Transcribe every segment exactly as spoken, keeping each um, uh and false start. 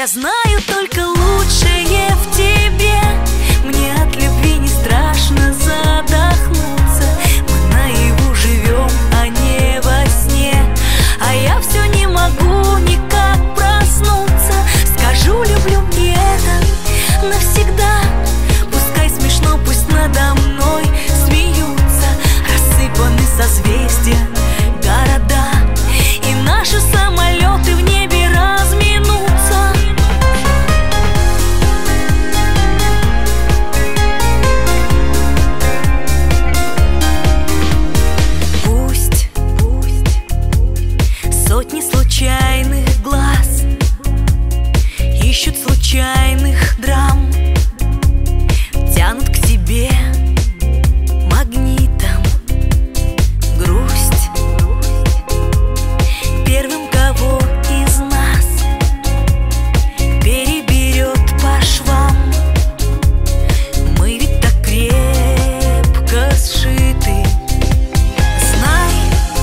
Я знаю только лучшее в тебе. Мне от любви не страшно задохнуться. Мы наяву живем, а не во сне. А я все не могу никак проснуться. Скажу, люблю, и это навсегда. Пускай смешно, пусть надо мной смеются. Рассыпаны созвездия, города, и наши самолеты в небе разминутся. Пусть, пусть сотни случайных глаз ищут случайных драм, тянут к себе магнитом. Грусть первым, кого из нас переберет по швам. Мы ведь так крепко сшиты. Знай,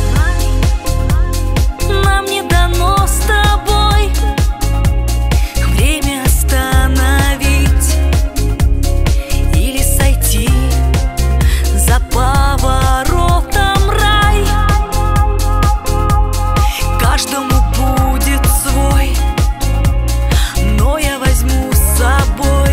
нам не дано с тобой время остановить или сойти за поворотом рай. Каждому будет свой, но я возьму с собой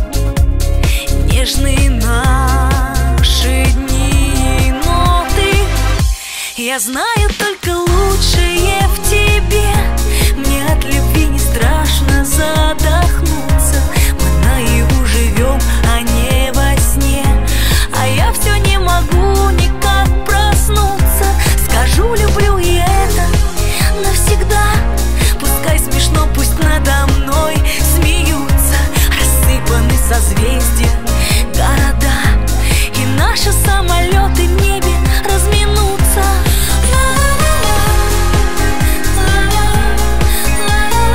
нежные наши дни. Но ты, я знаю только лучшее в тебе. Мне от любви не страшно задохнуться. Мы наяву живем, а не во сне. А я все не могу никак проснуться. Скажу, люблю, и это навсегда. Пускай смешно, пусть надо мной смеются. Рассыпаны созвездия, города, и наши самолеты в небе разминутся. Ла-ла-ла, ла-ла-ла, ла-ла-ла.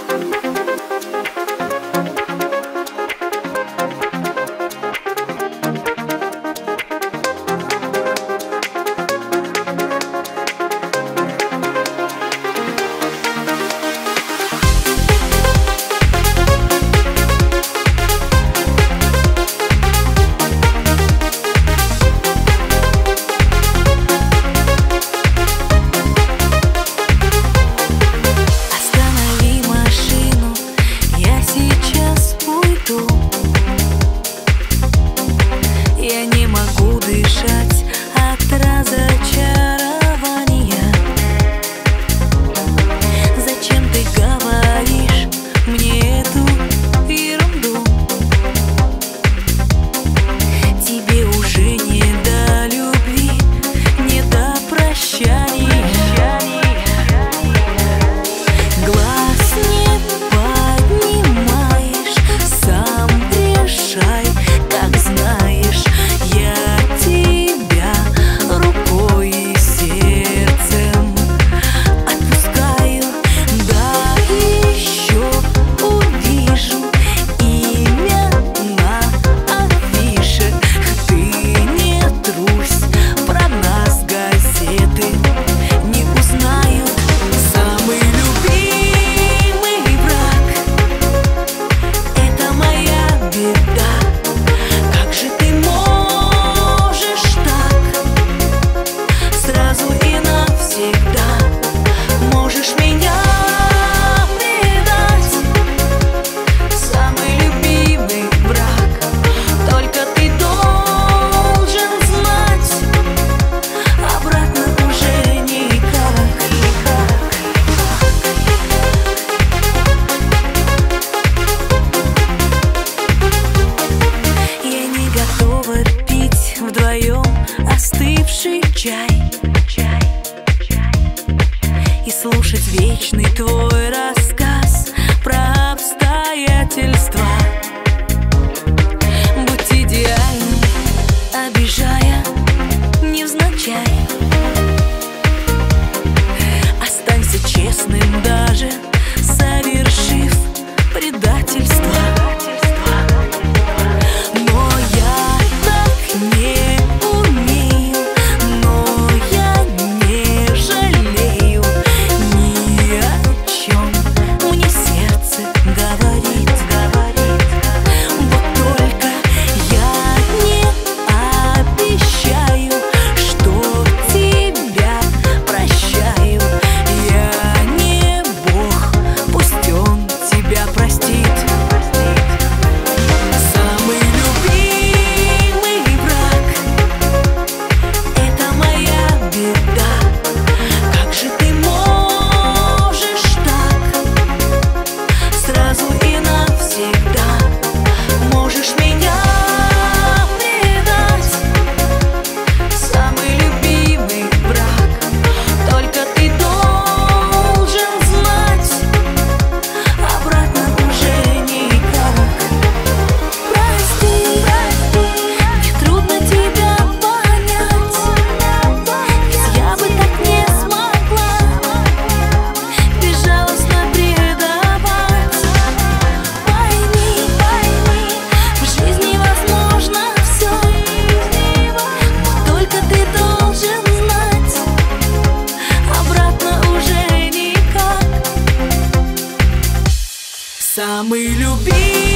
Самый любимый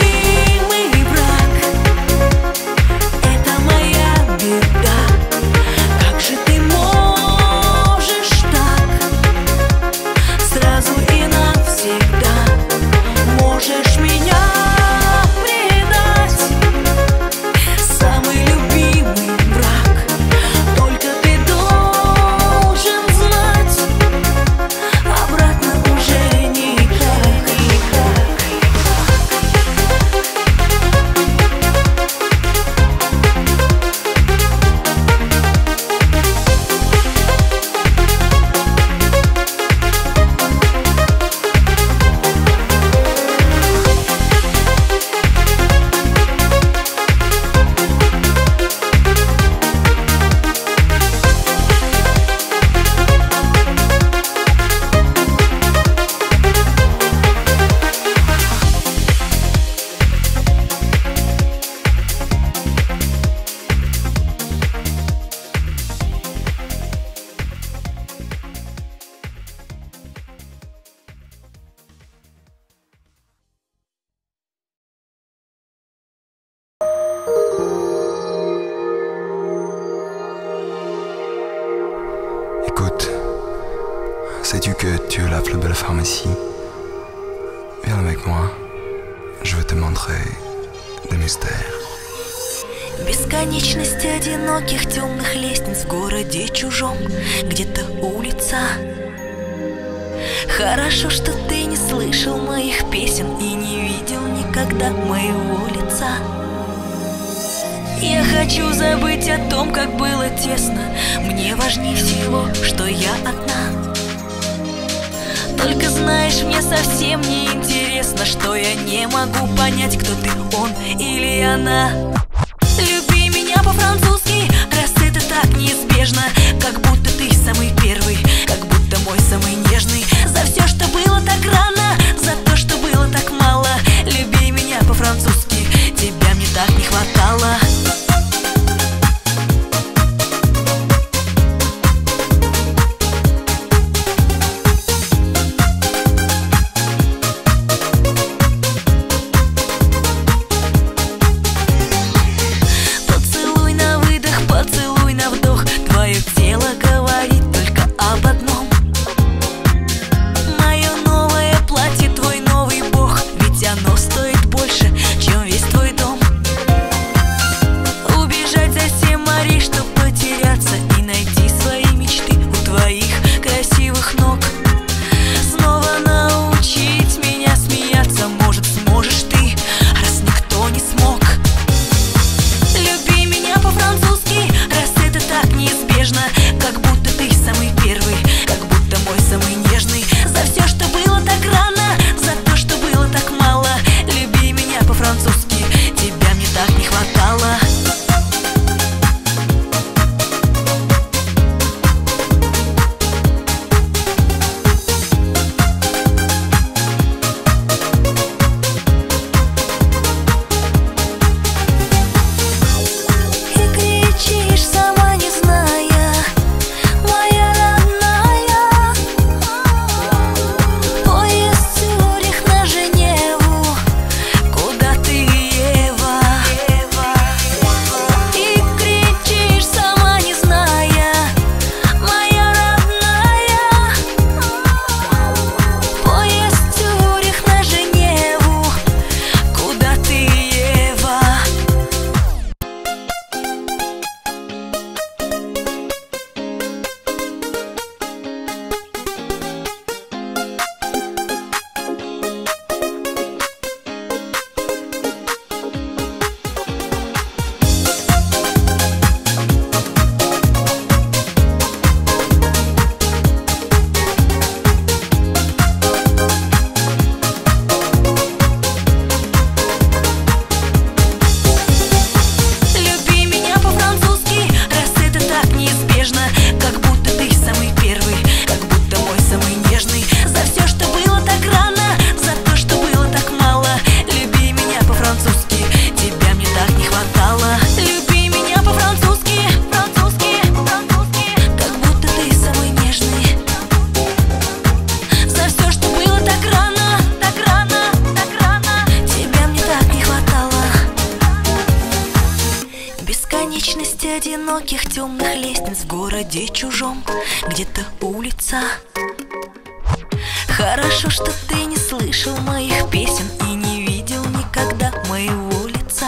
враг — это моя беда. Как же ты можешь так сразу и навсегда? Можешь меня предать, самый любимый враг. Только ты должен знать, обратно уже никак. que tu es la plus belle pharmacie. Viens avec moi, je vais te montrer des mystères. Бесконечность одиноких темных лестниц в городе чужом, где-то улица. Хорошо, что ты не слышал моих песен и не видел никогда моего лица. Я хочу забыть о том, как было тесно. Мне важнее всего, что я одна. Только знаешь, мне совсем не интересно, что я не могу понять, кто ты, он или она. Люби меня по-французски, раз это так неизбежно. Как будто ты самый первый, как будто мой самый нежный. За все, что было так рано, за то, что было так мало. Люби меня по-французски, тебя мне так не хватало. Одиноких темных лестниц в городе чужом, где-то улица. Хорошо, что ты не слышал моих песен и не видел никогда моего лица.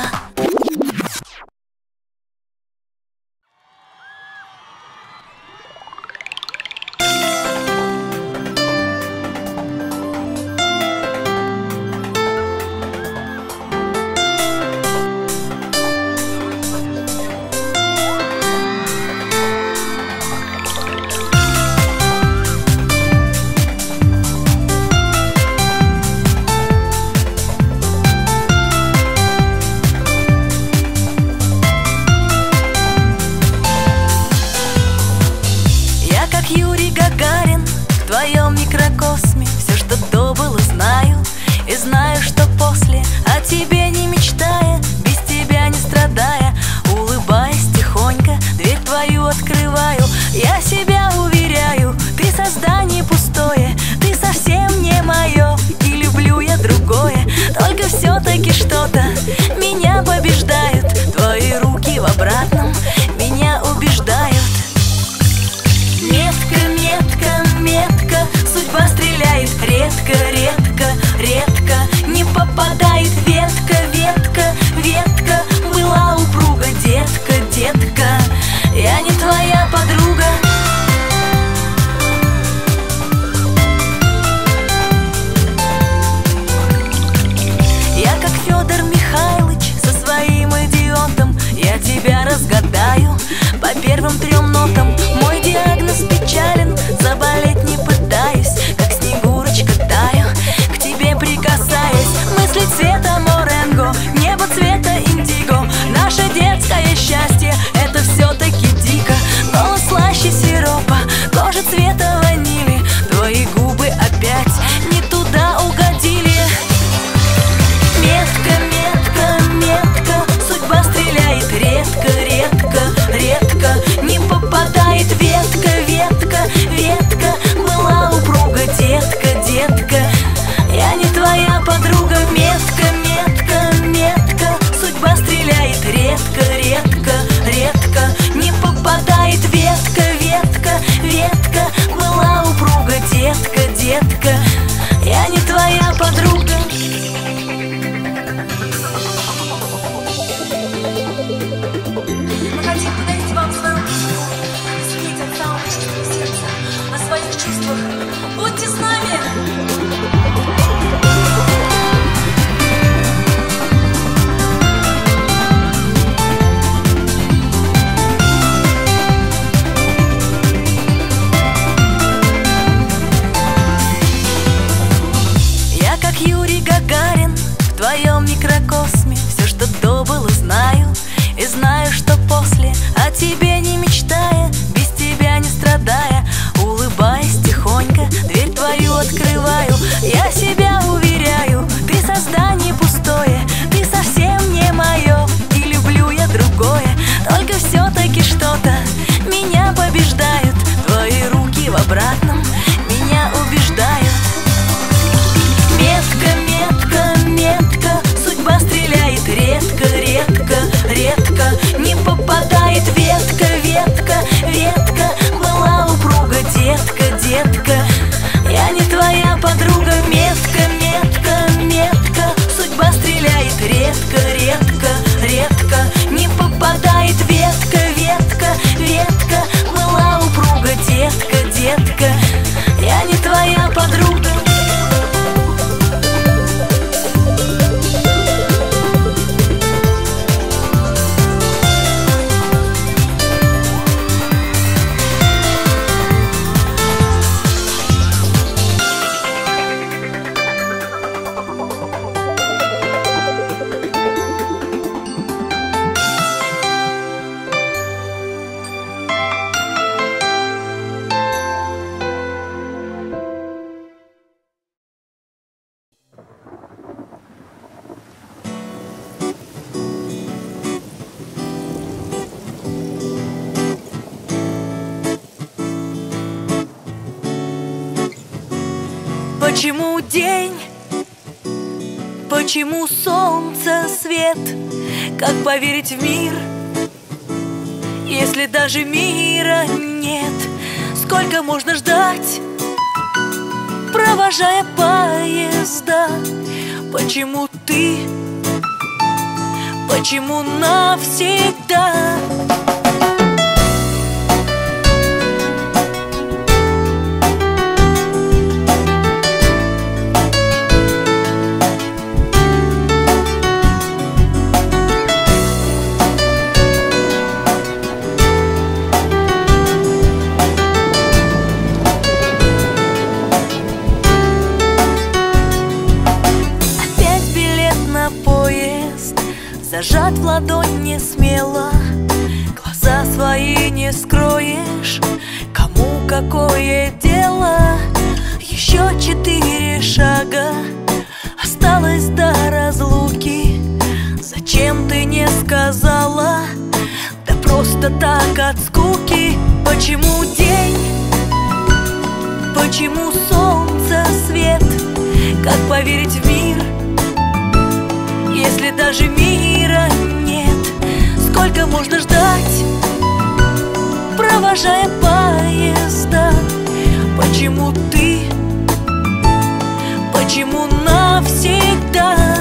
Юрий Гагарин в твоем микрокосме. Все, что до было, знаю. И знаю, что после, о тебе не мечтая, без тебя не страдая, улыбаясь тихонько, дверь твою открываю. Я себя уверяю, ты создание пустое, ты совсем не мое, и люблю я другое. Только все-таки что-то меня побеждают, твои руки в обратном меня убеждают. Метка, метка, метка, судьба Федор Михайлович со своим идиотом. Я тебя разгадаю по первым трем нотам. Мой диагноз печален, заболеть не пытаюсь, как снегурочка таю, к тебе прикасаясь. Мысли цвета моренго, небо цвета индиго. Наше детское счастье — это все-таки дико. Голос слаще сиропа, кожа цвета ванили. Твои губы опять не туда угодили. Метко, метко, метко, судьба стреляет редко, редко, редко. Не попадает ветка, ветка, ветка. Была упруга, детка, детка. Я не твоя подруга. Метко, метко, метко, судьба стреляет редко, редко, редко. Не попадает ветка, ветка, ветка. Была упруга, детка, детка. Я не твоя подруга. Мы хотим подарить вам свою песню, судить от самого чистого сердца о своих чувствах. Будьте с нами! Я как Юрий Гагарин в твоем микрокосме. Все, что до было, знаю. И знаю, что после, о тебе не мечтая, без тебя не страдая, улыбаясь тихонько, дверь твою открываю. Я себя уверяю, ты создание пустое, ты совсем не мое, и люблю я другое. Только все-таки что-то меня побеждают, твои руки в обратном меня убеждают. Метко, метко, метко, судьба стреляет редко, редко, редко. Не попадает ветка, ветка, ветка. Была упруга, детка, детка. Я не твоя подруга. Метко, метко, метко, судьба стреляет редко, редко, редко. Не попадает ветка, ветка, ветка. Была упруга, детка, детка. Я не твоя подруга. Почему день? Почему солнце свет? Как поверить в мир, если даже мира нет? Сколько можно ждать, провожая поезда? Почему ты? Почему навсегда? Зажат в ладонь не смело, глаза свои не скроешь. Кому какое дело? Еще четыре шага осталось до разлуки. Зачем ты не сказала? Да просто так от скуки. Почему день? Почему солнце свет? Как поверить в мир, если даже мира нет? Сколько можно ждать, провожая поезда? Почему ты? Почему навсегда?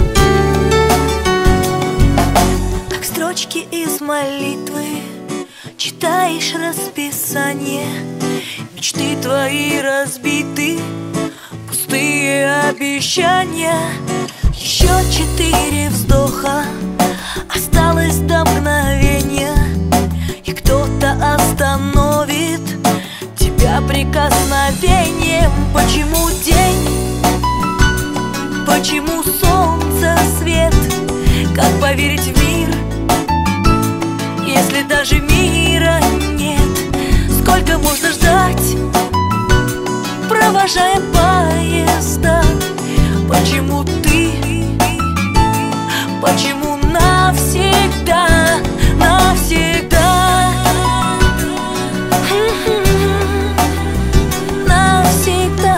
Как строчки из молитвы, читаешь расписание. Мечты твои разбиты, пустые обещания. Еще четыре вздоха, осталось до мгновения, и кто-то остановит тебя прикосновением. Почему день? Почему солнце свет? Как поверить в мир, если даже мира нет? Сколько можно ждать, провожая поезда? Почему ты? Почему навсегда, навсегда, навсегда?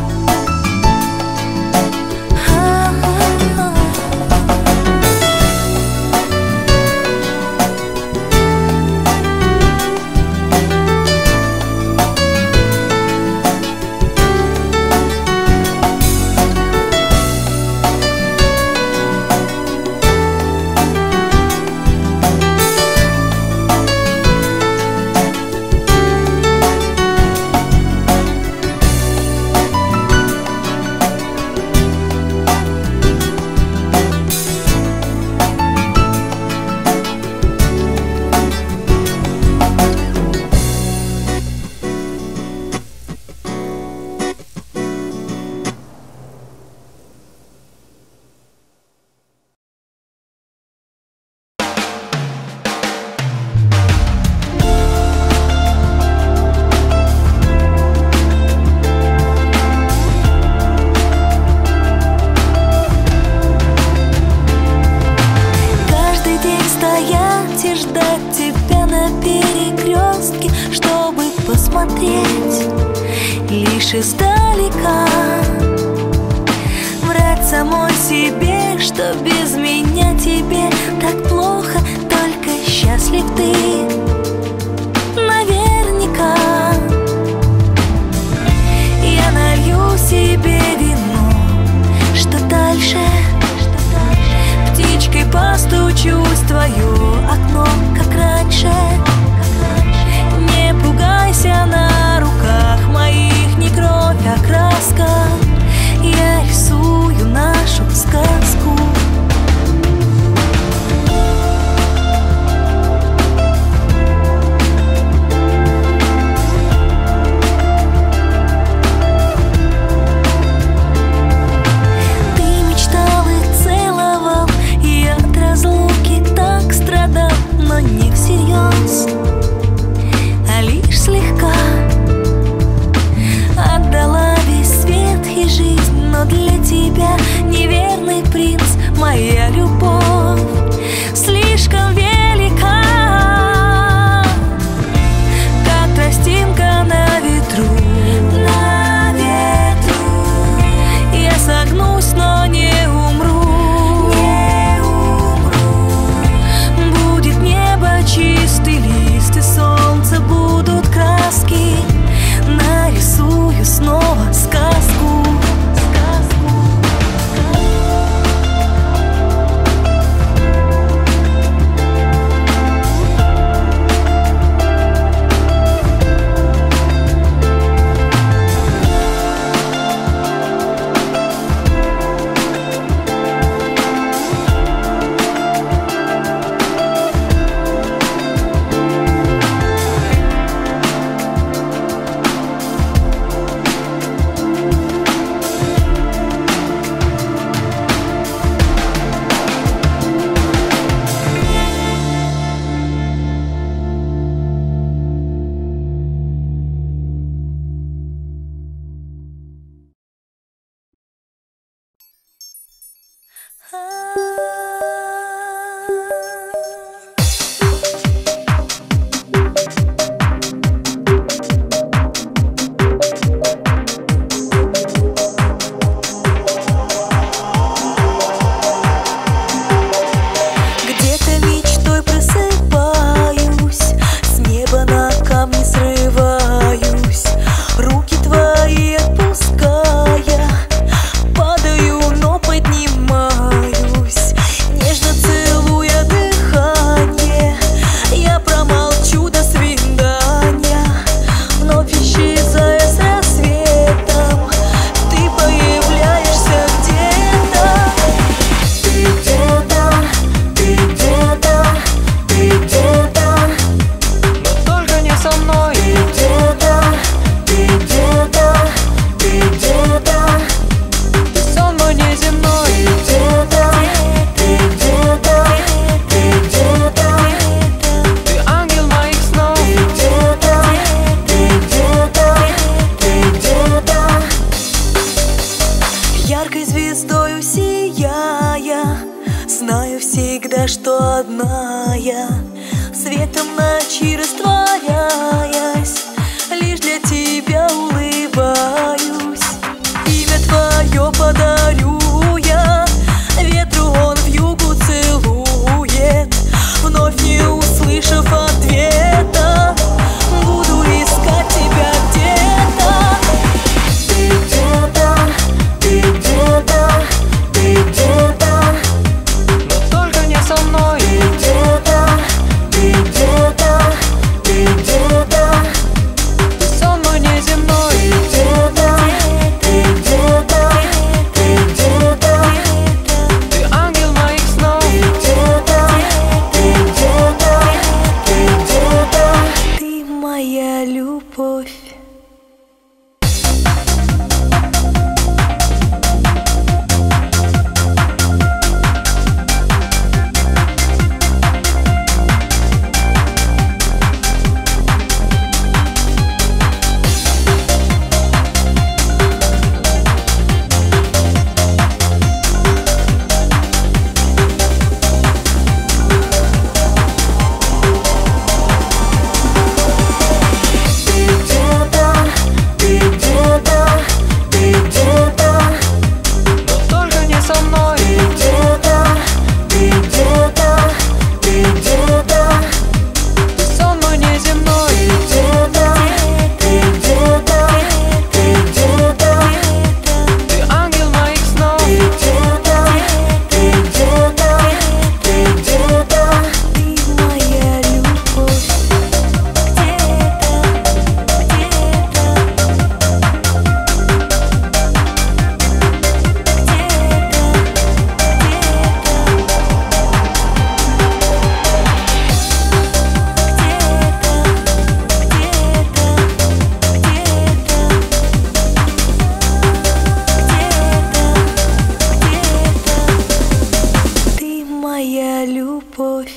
Лишь издалека врать самой себе, что без меня тебе так плохо, только счастлив ты наверняка. Я налью себе вино, что дальше? Птичкой постучусь в твое окно, как раньше. Не пугайся, на руках моих не кровь, а краска. Я рисую нашу сказку. ночи растворяясь, лишь для тебя улыбаюсь. Имя твое подарю я ветру, он вьюгу целует. Вновь не услышав ответа, буду искать тебя где-то. Ты где-то, ты где-то, ты где-то, но только не со мной. ты где-то, ты где-то, ты где-то, Ты сон мой неземной. ты где-то, ты где-то, ты где-то, Ты ангел моих снов. где-то, ты где-то, ты где-то, ты моя любовь. Моя любовь.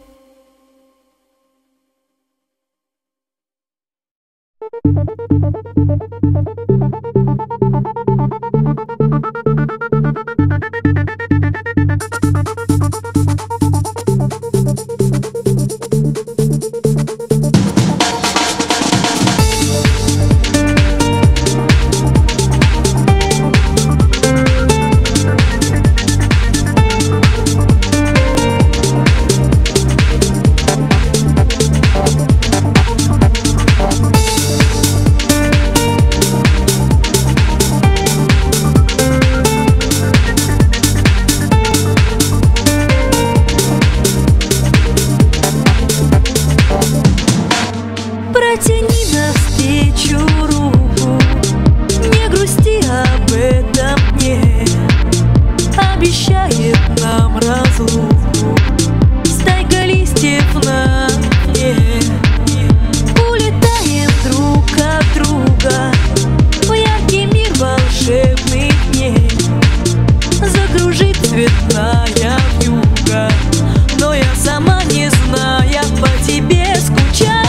Протяни навстречу руку, не грусти об этом дне, обещает нам разлуку стайка листьев на окне. Улетаем друг от друга в яркий мир волшебных дней. Закружит цветная вьюга, но я сама, не зная, по тебе скучаю.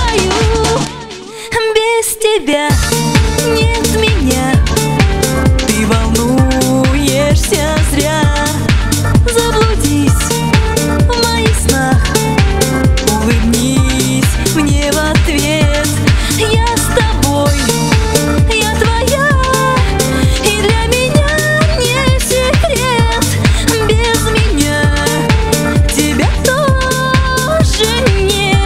Без тебя нет меня, ты волнуешься зря. Заблудись в моих снах, улыбнись мне в ответ. Я с тобой, я твоя, и для меня не секрет. Без меня тебя тоже нет.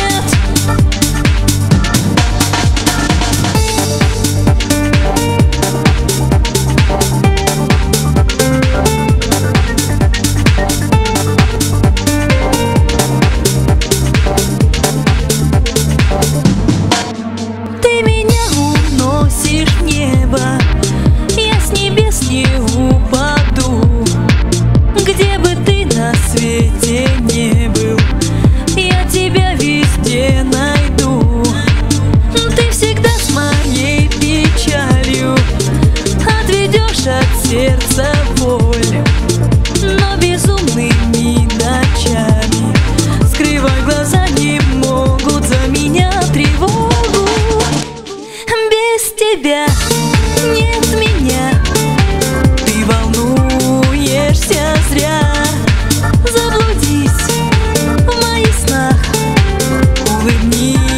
Сердце боль, но безумными ночами скрывать глаза не могут за меня тревогу. Без тебя нет меня, ты волнуешься зря. Заблудись в моих снах, улыбнись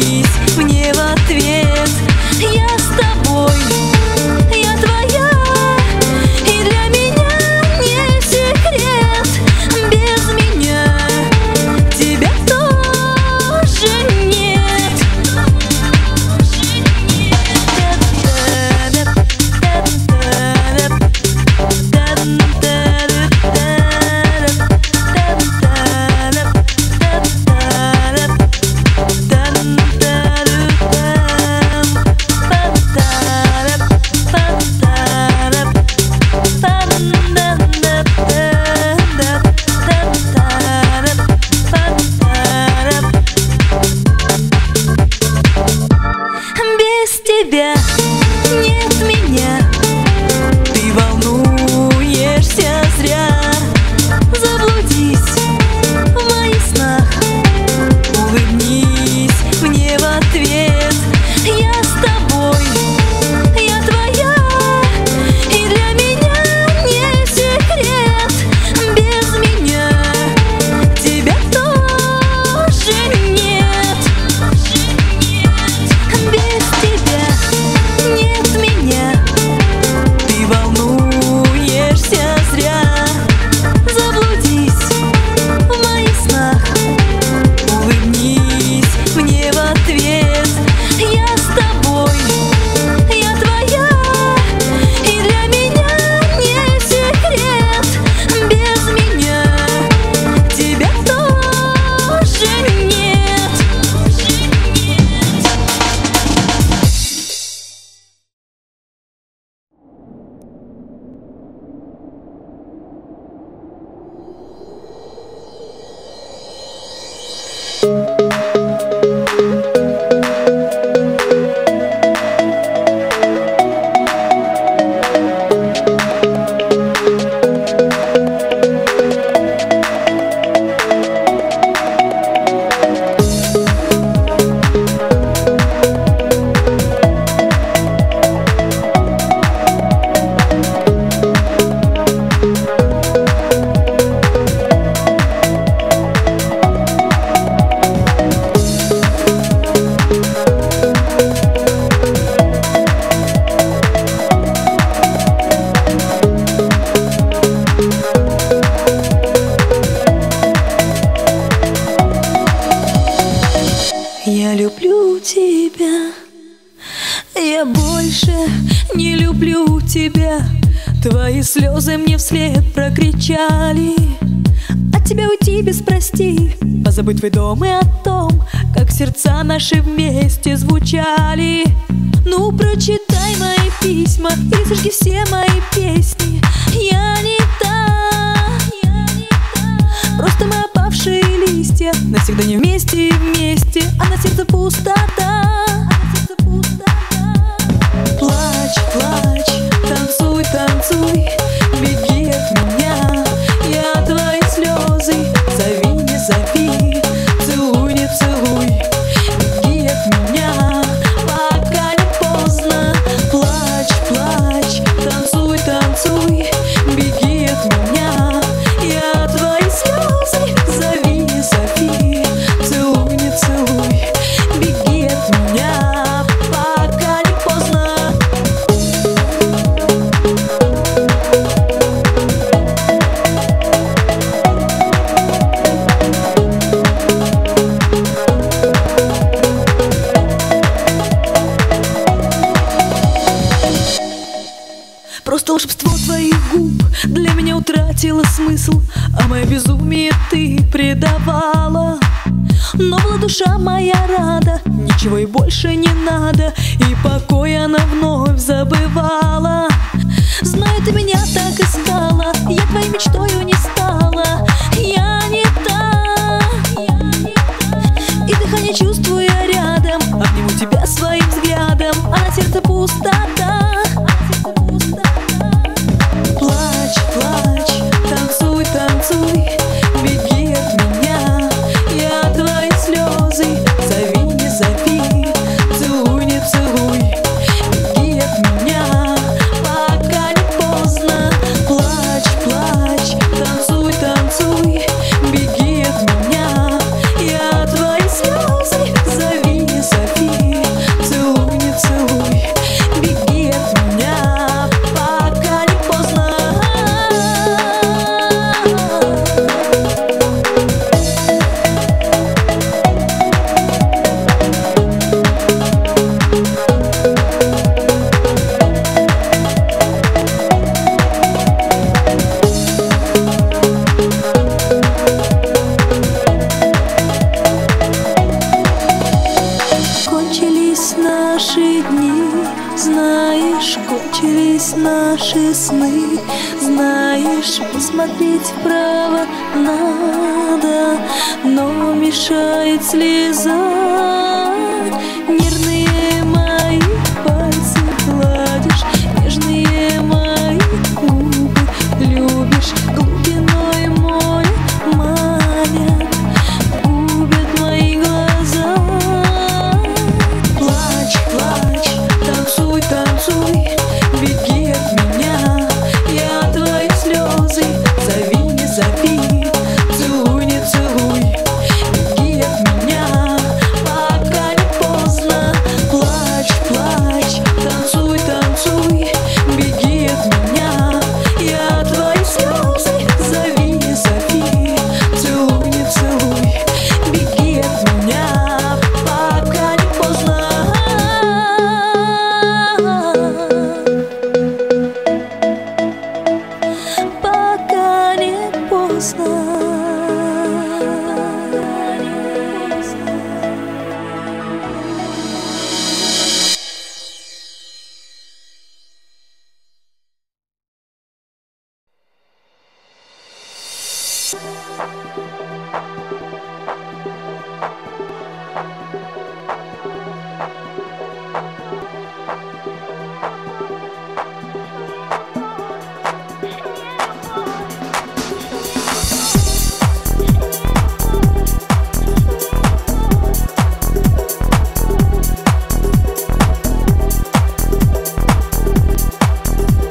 Я люблю тебя. Я больше не люблю тебя. Твои слезы мне вслед прокричали. От тебя уйти без прости, позабыть твой дом и о том, как сердца наши вместе звучали. Ну прочитай мои письма или сожги все мои песни. Я не та, просто мы опавшие листья, навсегда не вместе и вместе, а на сердце пустота. Плачь, плачь, танцуй, танцуй, беги от меня. Я твои слезы, зови, не зови, целуй, не целуй, беги от меня, пока не поздно. Плачь, плачь, танцуй, танцуй, беги от меня. Я твои слезы, зови, не зови, целуй, не целуй, беги от меня, пока не поздно. Просто волшебство твоих губ для меня утратило смысл, а мое безумие ты предавала. Но была душа моя рада, ничего и больше не надо, и покой она вновь забывала. Знаю, ты меня так искала, я твоей мечтою не стала. Я не та, и дыхание чувствую я рядом, обниму тебя своим взглядом, а на сердце пустота. Плачь, плачь, танцуй, танцуй, беги от меня. Я твои слезы, зови, не зови, целуй, не целуй, беги от меня, пока не поздно. Плачь, плачь, танцуй, танцуй, беги от меня. Я твои слезы, зови, не зови, целуй, не целуй, беги от меня, пока не поздно. Кончились наши дни, знаешь, кончились наши сны. Знаешь, посмотреть вправо надо, но мешает слеза. Нервные мои пальцы гладишь, нежные мои губы любишь, глубиной мой манят, губят мои глаза. Плачь, плачь, танцуй, танцуй, беги от меня. Я твои слезы, зови, не зови, целуй, не целуй, беги от меня, пока не поздно. Плачь, плачь, танцуй, танцуй, беги от меня. Я твои слезы, зови, не зови, целуй, не целуй, беги от меня, пока не поздно. Пока не поздно.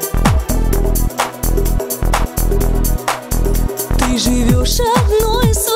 Ты живешь одной своей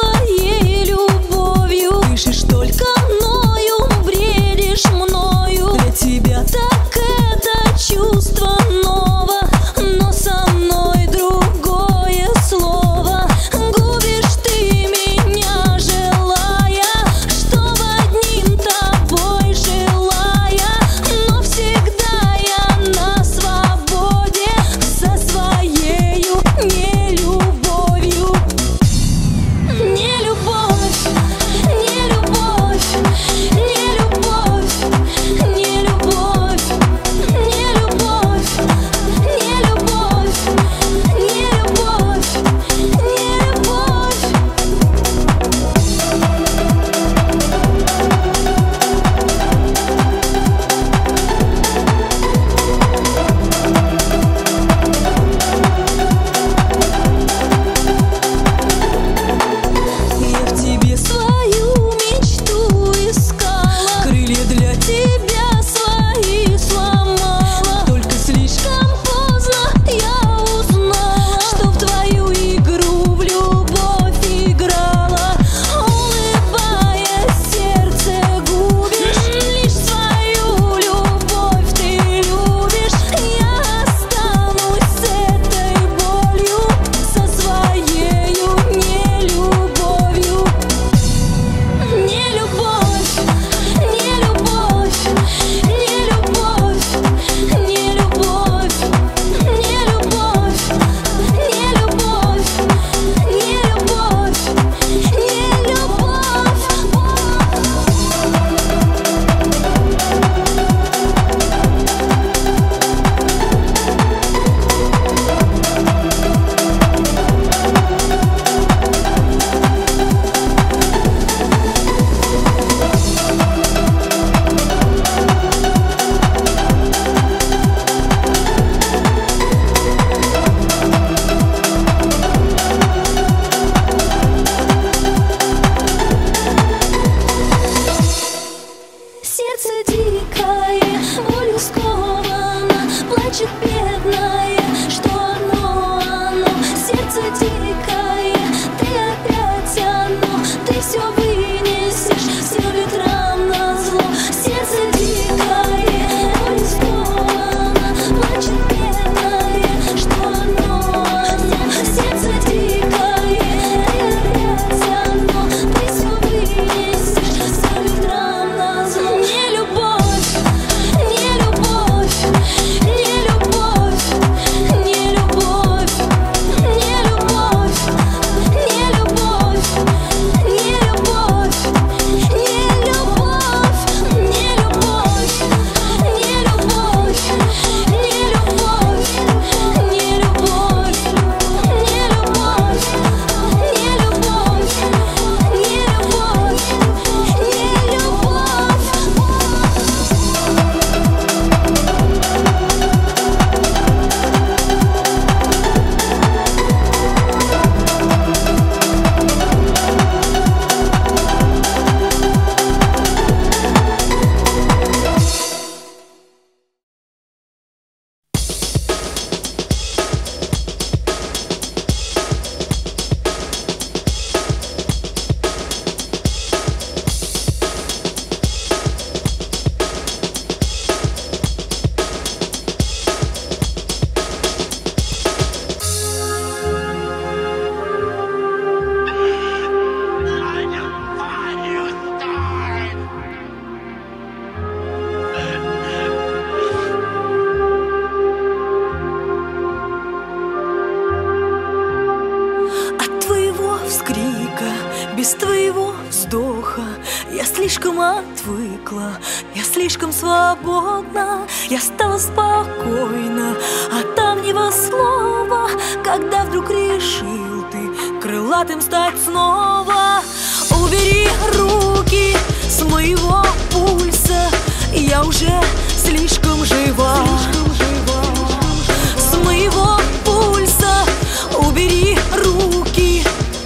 плачет бедная, что оно, оно, сердце дикое, ты опять оно, ты все вынесешь, все ветрам назло, сердце дикое, ой, что оно, плачет бедная, что оно, оно, сердце дикое, ты опять оно, ты все вынесешь, все ветрам назло. Не любовь, не любовь, не любовь, не любовь, не любовь, не любовь, не любовь, не любовь, не любовь, не любовь, не любовь, не любовь, не любовь, не любовь, не любовь, не От твоего вскрика, без твоего вздоха я слишком отвыкла, я слишком свободна, я стала спокойна от давнего слова, когда вдруг решил ты крылатым стать снова. Убери руки с моего пульса, я уже слишком жива. С моего пульса убери руки.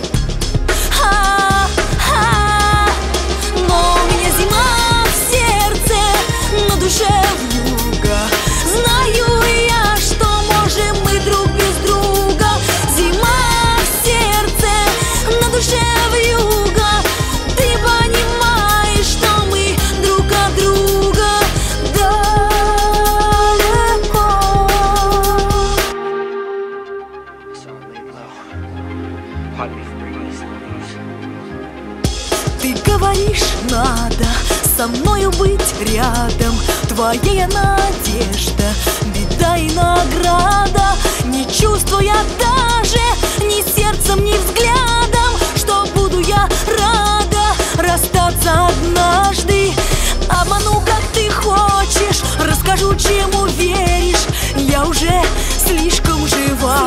А-а-а. Но у меня зима в сердце, на душе вьюга. Знаю я, что можем мы друг без друга. Зима в сердце, на душе вьюга. Ты понимаешь, что мы друг от друга далеко. Ты говоришь, надо со мною быть рядом. Твоя надежда, беда и награда. Не чувствуя даже ни сердцем, ни взглядом, что буду я рада расстаться однажды. Обману, как ты хочешь, расскажу, чему веришь. Я уже слишком жива.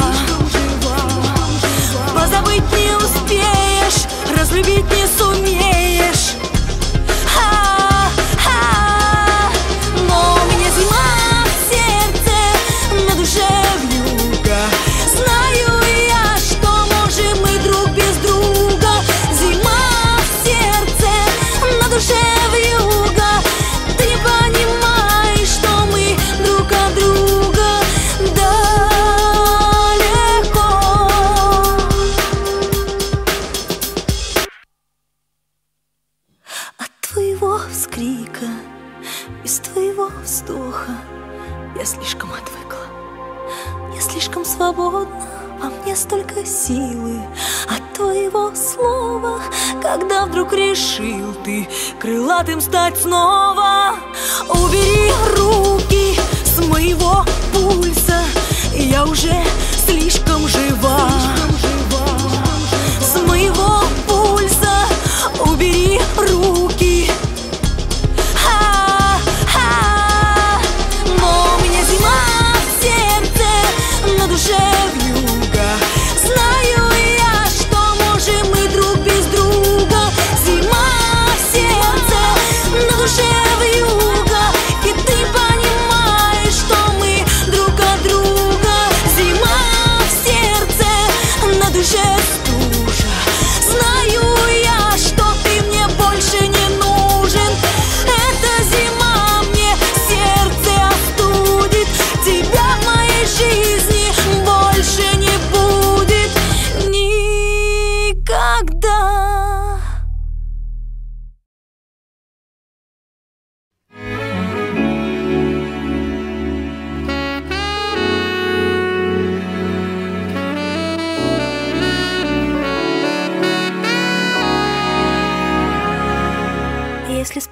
Позабыть не успеешь, разлюбить не сумеешь. А-а-а. Но у меня зима в сердце, на душе вьюга. Знаю я, что можем мы друг без друга. Зима в сердце, на душе вьюга. Ты понимаешь, что мы друг от друга далеко. От твоего вскрика, без твоего вздоха я слишком отвыкла, я слишком свободна, во мне столько силы. От твоего слова, когда вдруг решил ты крылатым стать снова. Убери руки с моего пульса, я уже слишком жива. С моего пульса убери руки. А-а-а. Но у меня зима в сердце, на душе вьюга. Знаю я, что можем мы друг без друга. Зима в сердце, на душе вьюга. И ты понимаешь, что мы друг от друга. Зима в сердце, на душе стужа.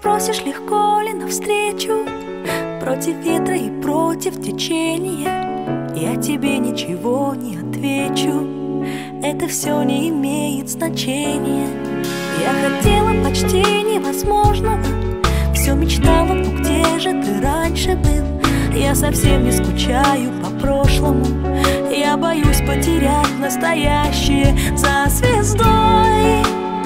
спросишь, легко ли навстречу, против ветра и против течения, я тебе ничего не отвечу. Это все не имеет значения. Я хотела почти невозможного, все мечтала, ну где же ты раньше был? Я совсем не скучаю по прошлому, я боюсь потерять настоящее за звездой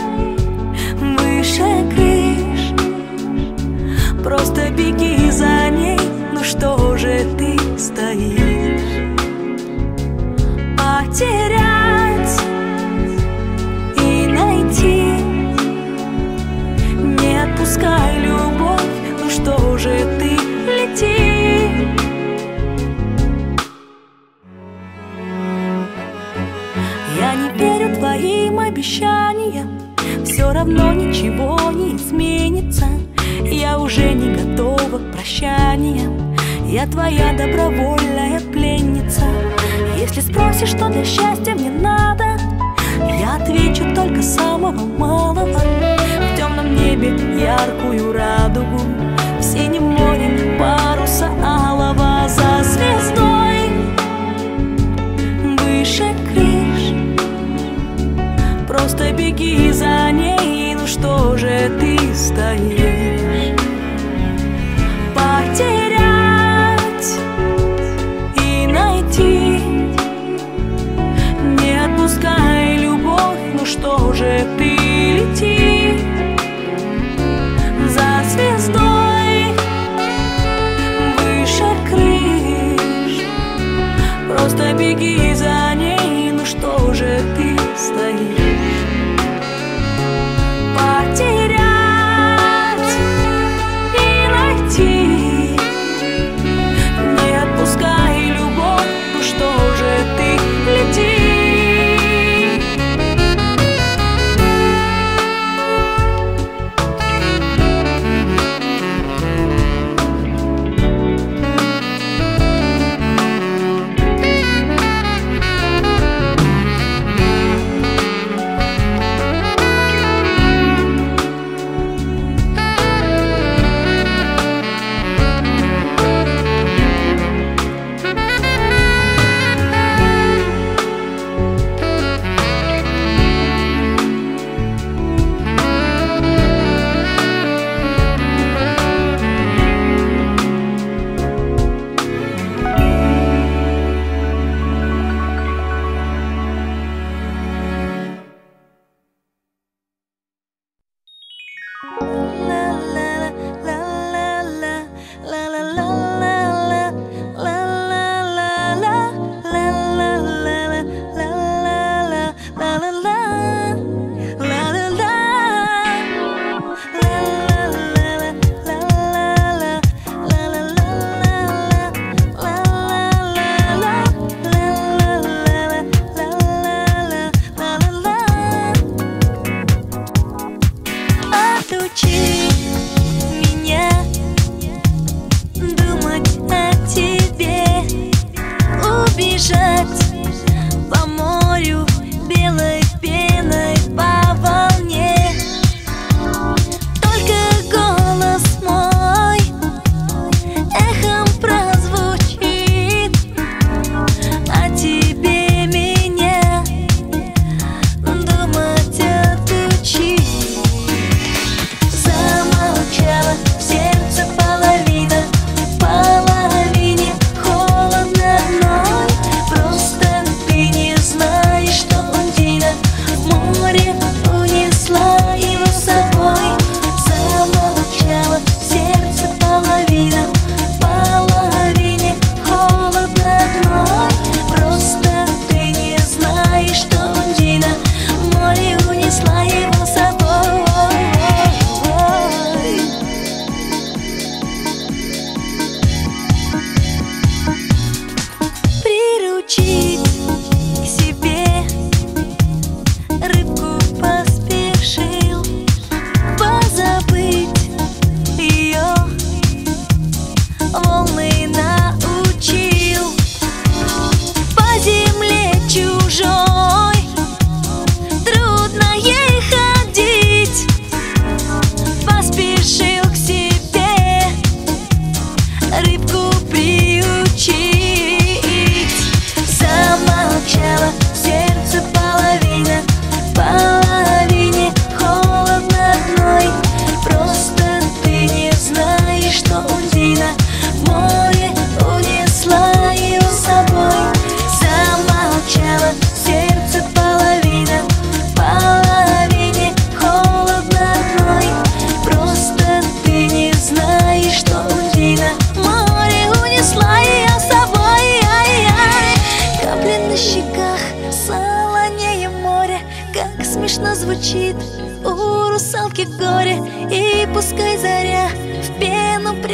выше крыш. Просто беги за ней, ну что же ты стоишь? Потерять и найти, не отпускай любовь, ну что же ты лети. Я не верю твоим обещаниям, все равно ничего не изменится. Я уже не готова к прощаниям, я твоя добровольная пленница. Если спросишь, что для счастья мне надо, я отвечу только самого малого. В темном небе яркую радугу, в синем море паруса алого, за звездой выше крыш. Просто беги за ней, ну что же ты стоишь? Потерять и найти, не отпускай любовь, ну что же ты лети. За звездой выше крыш, просто беги за ней, ну что же ты стоишь? Потерять и найти, не отпускай любовь, ну что же ты лети.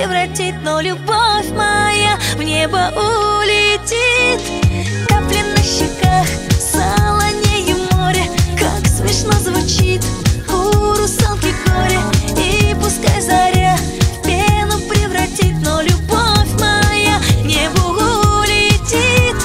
превратить, но любовь моя в небо улетит. Капли на щеках, солонее море, как смешно звучит у русалки горе. И пускай заря в пену превратит, но любовь моя в небо улетит.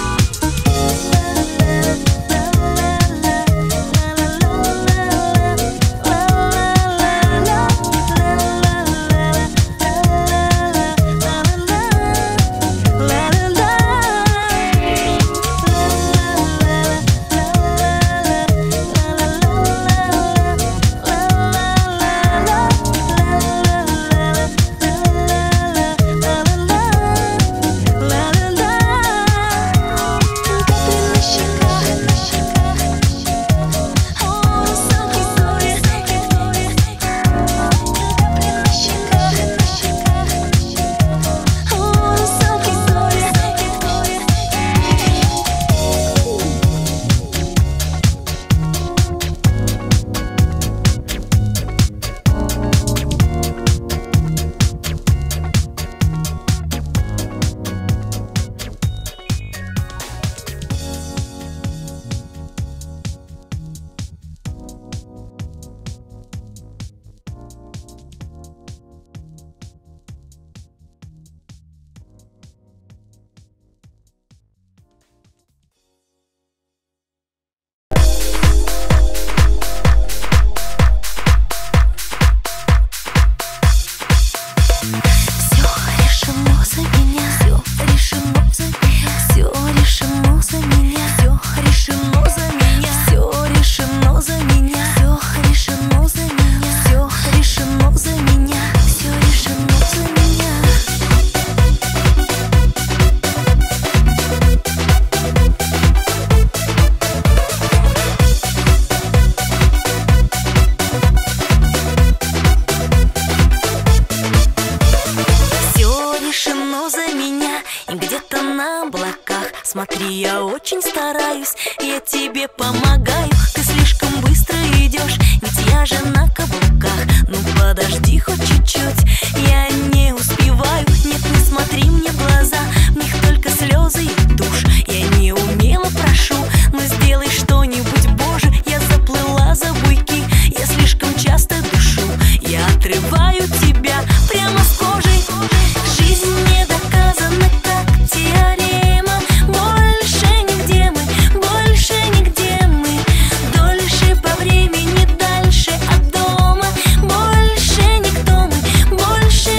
Смотри, я очень стараюсь, я тебе помогаю. Ты слишком быстро идешь, ведь я же на каблуках. Ну подожди хоть чуть-чуть, я не успеваю. Нет, не смотри мне в глаза, в них только слезы и тушь. Я не умело прошу, но сделай что-нибудь, Боже. Я заплыла за буйки, я слишком часто дышу. Я отрываю тебя прямо с кожей. Жизнь не доказана, как теорема. Больше нигде мы, больше нигде мы. Дольше по времени, дальше от дома. Больше никто мы, больше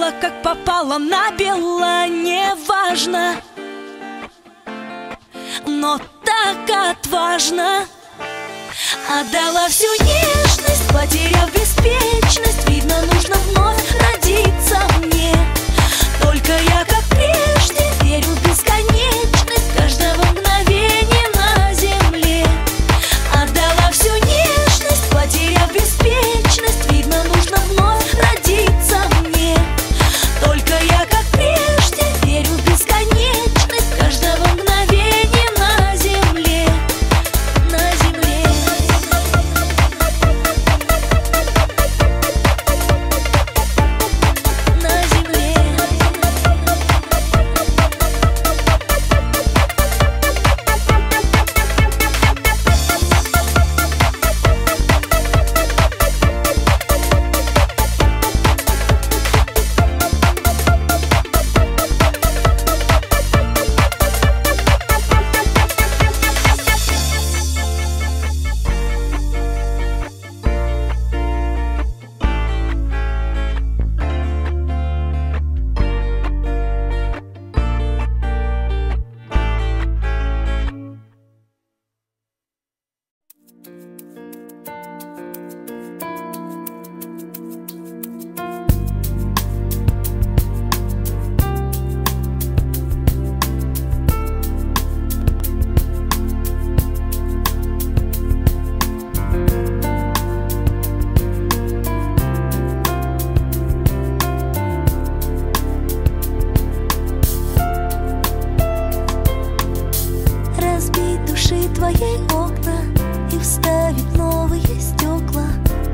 Бело, как попало на бело, неважно, но так отважно. Отдала всю нежность, потеряв беспечность. Видно, нужно вновь родиться мне. Только я, как прежде, верю в бесконечность каждого мгновения на земле. Отдала всю нежность, потеряв беспечность. Видно, нужно вновь родиться мне. Только я, как прежде, верю в бесконечность каждого мгновения на земле. На земле. На земле. Разбить души твоей окна и вставить новые стекла.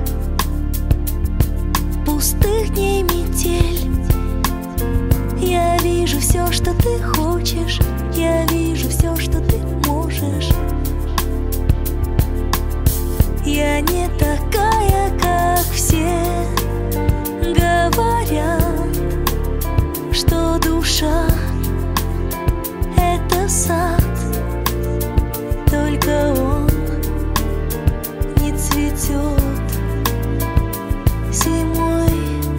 Пустых дней метель. Я вижу все, что ты хочешь. Я вижу все, что ты можешь. Я не такая, как все. Говорят, что душа — это сад. Только он не цветет зимой.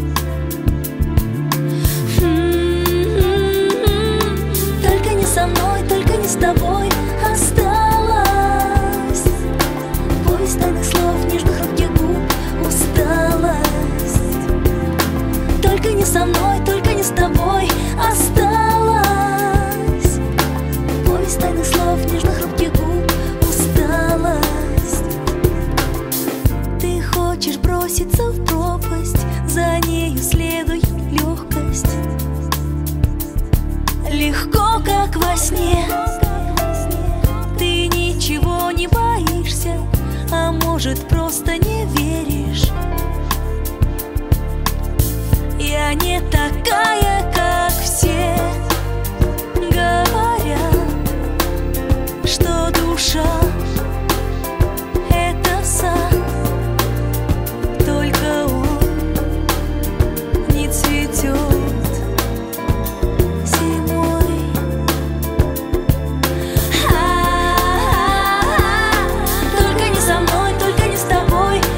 Только не со мной, только не с тобой осталось. Повесть тайных слов, нежных рук губ, усталость. Только не со мной, только не с тобой осталось. Повесть тайных слов, нежных рук губ, усталость. Ты хочешь броситься в пропасть, за нею следует легкость. Легко, как во сне. Ты ничего не боишься, а может, просто не веришь. Я не такая, как все. Говорят, что душа — это сад. Только он не цветет зимой. А-а-а. Только не со мной, только не с тобой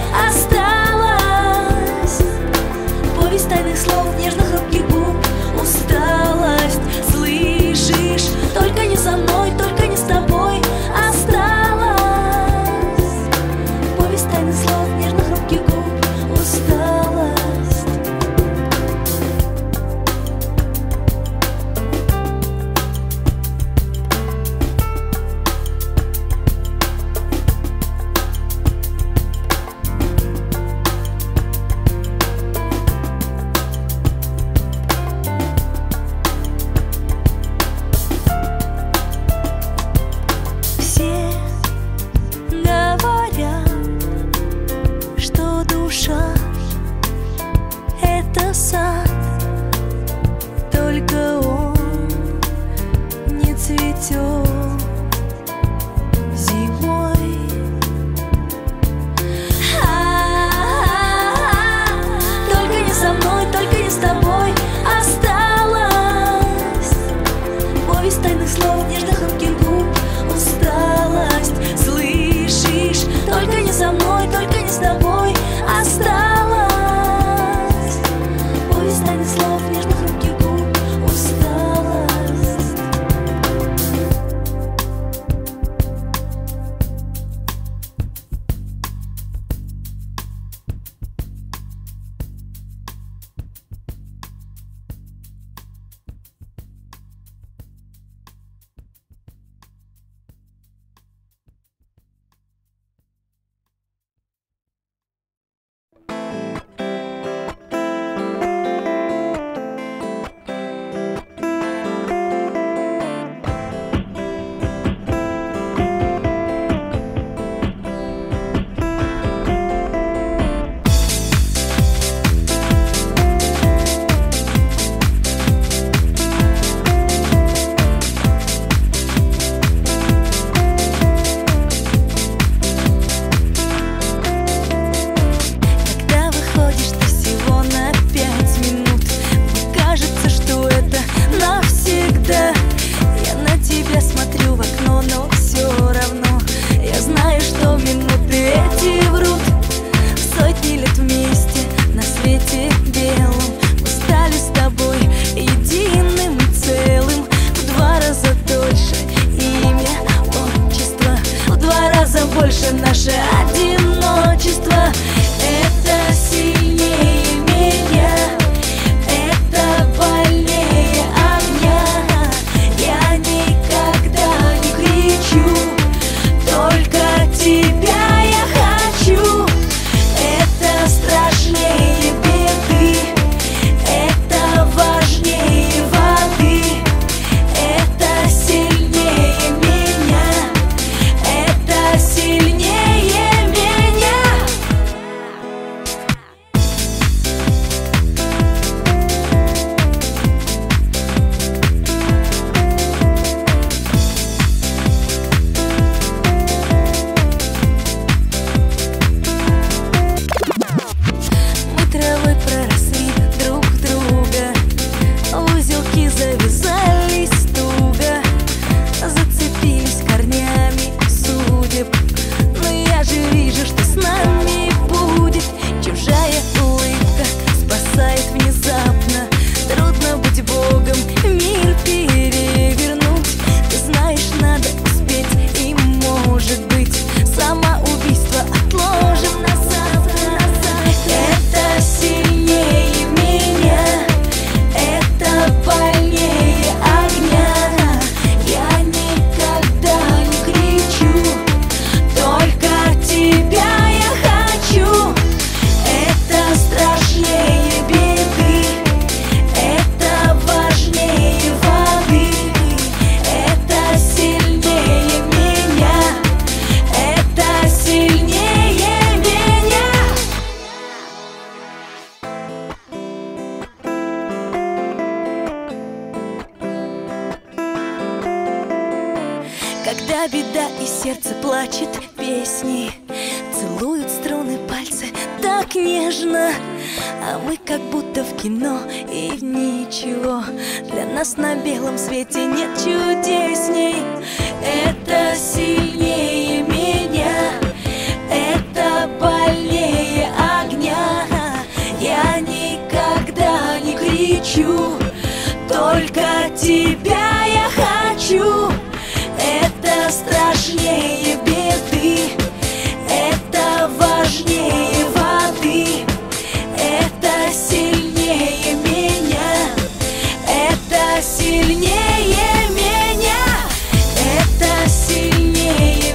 наше, наше одиночество. Это сильнее меня, это больнее огня. Я никогда не кричу, только тебя я хочу. Это страшнее беды, это важнее воды. Это сильнее меня, это сильнее меня. Мы травой проросли друг друга, узелки завязались туго, зацепились корнями судеб. Но я же вижу, что с нами будет. Чужая улыбка спасает внезапно. Трудно быть Богом, мир перевернуть. Ты знаешь, надо успеть, и может быть самоубийство отложим на завтра, на завтра. Это сильнее меня, это больнее огня. Я никогда не кричу, только тебя я хочу. Это страшнее беды, это важнее воды. Это сильнее меня, это сильнее меня. Когда беда и сердце плачет песни, целуют струны пальцы так нежно. А мы как будто в кино, и ничего для нас на белом свете нет чудесней. Это сильнее меня, это больнее огня. Я никогда не кричу, только тебя я хочу. Это страшнее беды, это важнее воды. Это сильнее меня, это сильнее меня, это сильнее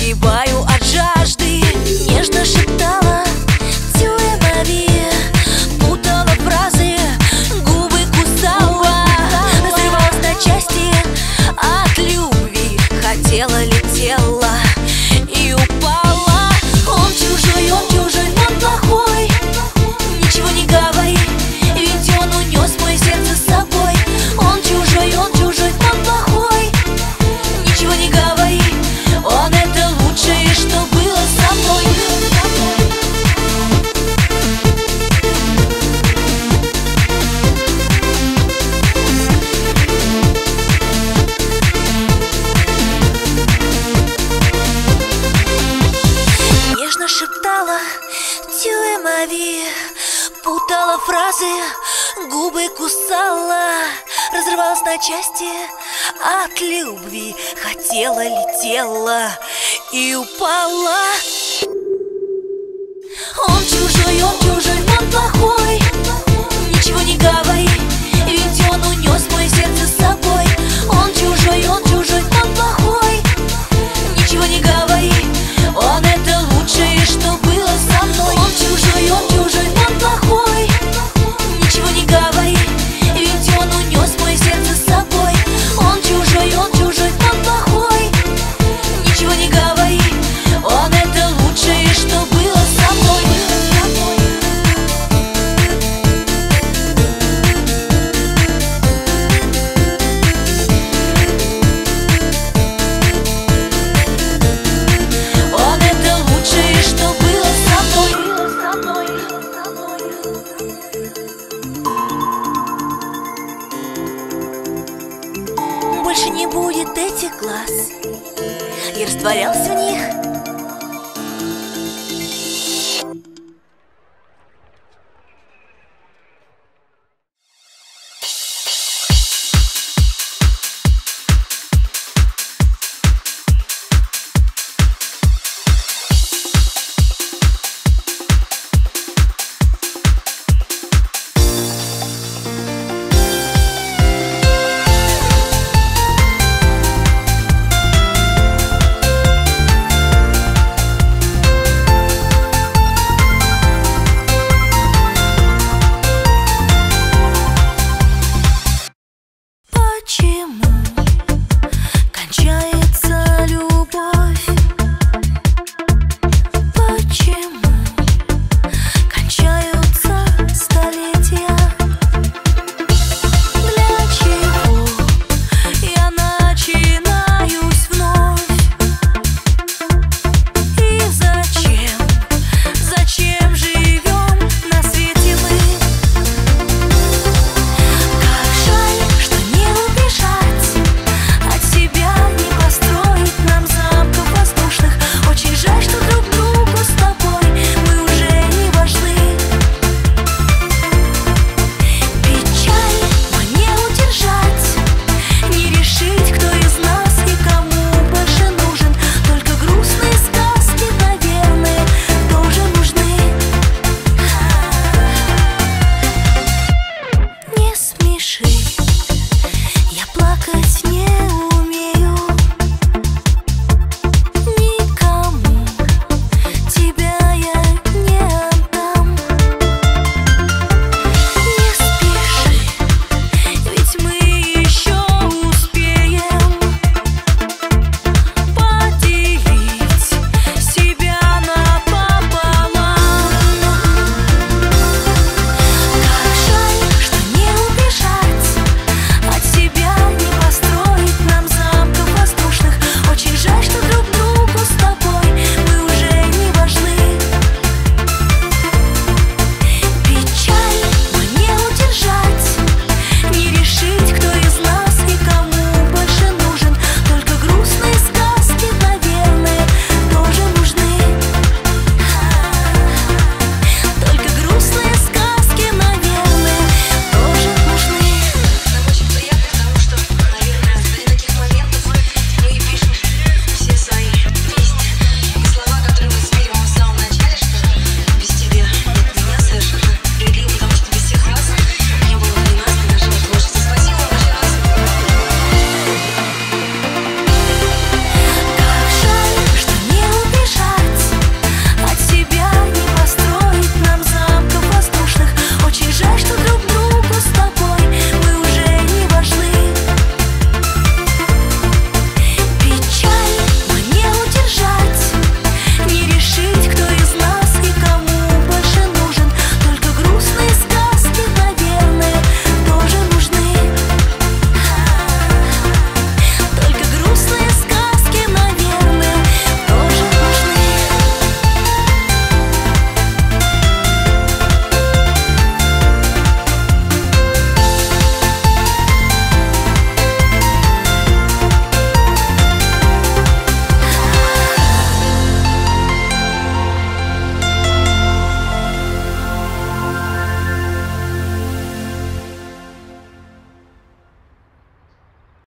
погибаю от жажды. Нежно шептала «Тюэ мави», путала фразы, губы кусала, разрывалась на части от любви. Хотела, летела и упала. Он чужой, он чужой, он плохой. Ничего не говори, ведь он унес мое сердце с собой. Он чужой, он чужой, он плохой. Ничего не говори, он это лучшее, что было со мной. Нежно шептала «Тюэ мави», путала фразы, губы кусала, разрывалась на части от любви. Хотела, летела и упала. Он чужой, он чужой, он плохой. Ничего не говори, ведь он унес мое сердце с собой. Он чужой, он чужой, он плохой. Ничего не говори, он это лучшее, что было со мной. Он чужой, он чужой, он плохой. Ничего не говори, ведь он унес мое сердце с собой. Он чужой, он чужой, он плохой. Ничего не говори, он это лучшее, что было со мной. Он это лучшее, что было со мной. Больше не будет этих глаз. Я растворялась в них,